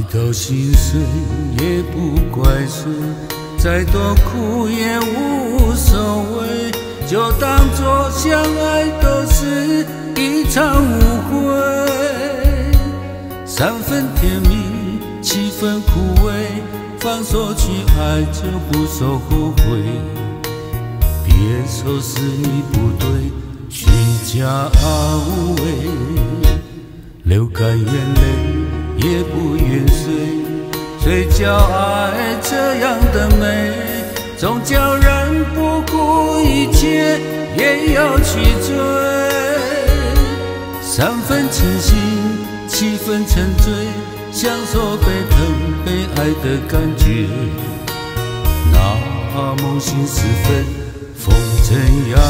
到心碎也不怪谁，再多苦也无所谓，就当作相爱都是一场误会。3分甜蜜，7分苦味，放手去爱就不受后悔。别说是你不对，虚假无谓，流干眼泪也不愿睡。谁叫爱这样的美，总叫人不顾一切也要去追。3分清醒，7分沉醉，享受被疼被爱的感觉。那梦醒时分，风怎样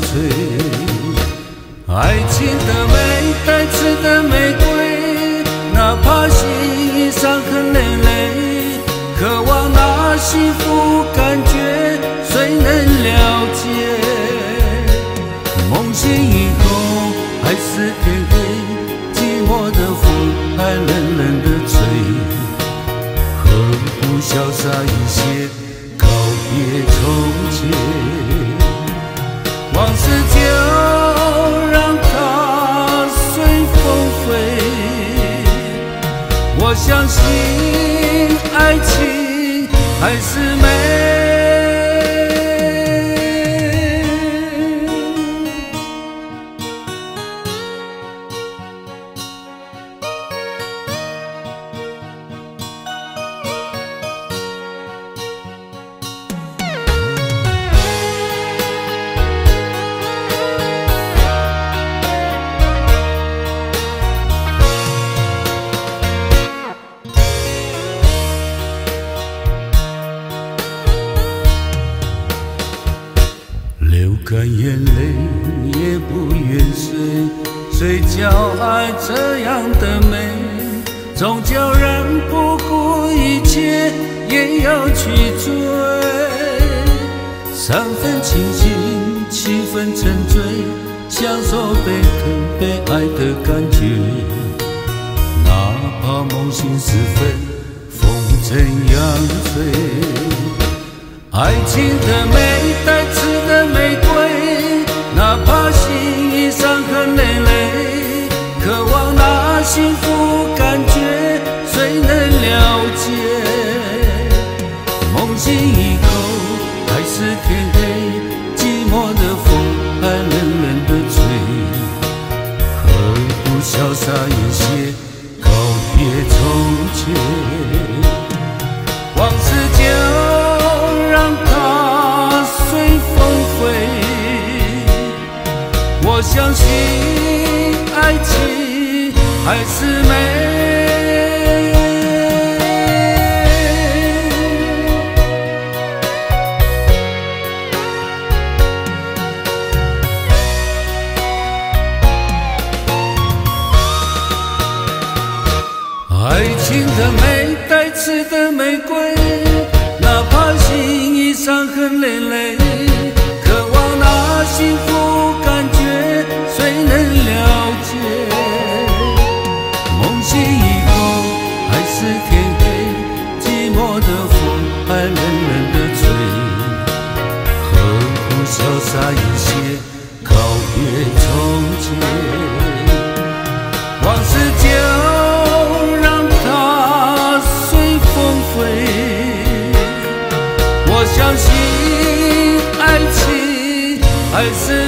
吹？爱情的美，带刺的玫瑰，哪怕心已伤痕累累，渴望那幸福感觉，谁能了解？梦醒以后还是天黑，寂寞的风还冷冷地吹，何不潇洒一些，告别从前？往事就让它随风飞，我相信爱情还是美。流干眼泪也不愿睡，谁叫爱这样的美，总叫人不顾一切也要去追。3分清醒，7分沉醉，享受被疼被爱的感觉。哪怕梦醒时分，风怎样吹？爱情的美，带刺的玫瑰，哪怕心已伤痕累累，渴望那幸福感觉，谁能了解？梦醒以后还是天黑，寂寞的风还冷冷地吹，何不潇洒一些，告别从前？往事就让它随风飞，我相信爱情还是美。爱情的美，带刺的玫瑰，哪怕心已伤痕累累，渴望那幸福感觉，谁能了解？梦醒以后还是天黑，寂寞的风还冷冷地吹，何不潇洒一些，告别从前？往事就让它随风飞，我相信爱情还是